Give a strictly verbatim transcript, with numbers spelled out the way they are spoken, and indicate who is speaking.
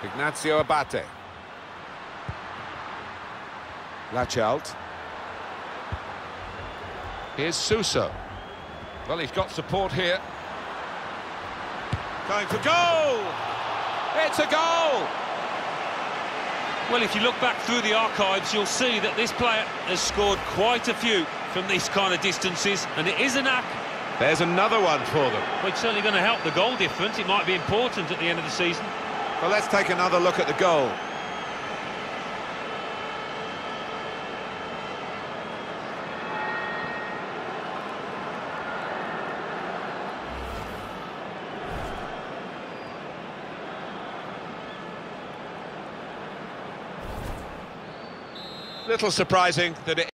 Speaker 1: Ignacio Abate. Lachelt. Here's Suso. Well, he's got support here. Going for goal! It's a goal!
Speaker 2: Well, if you look back through the archives, you'll see that this player has scored quite a few from these kind of distances, and it is a knack.
Speaker 1: There's another one for them.
Speaker 2: Well, it's certainly going to help the goal difference. It might be important at the end of the season.
Speaker 1: Well, let's take another look at the goal. Little surprising that it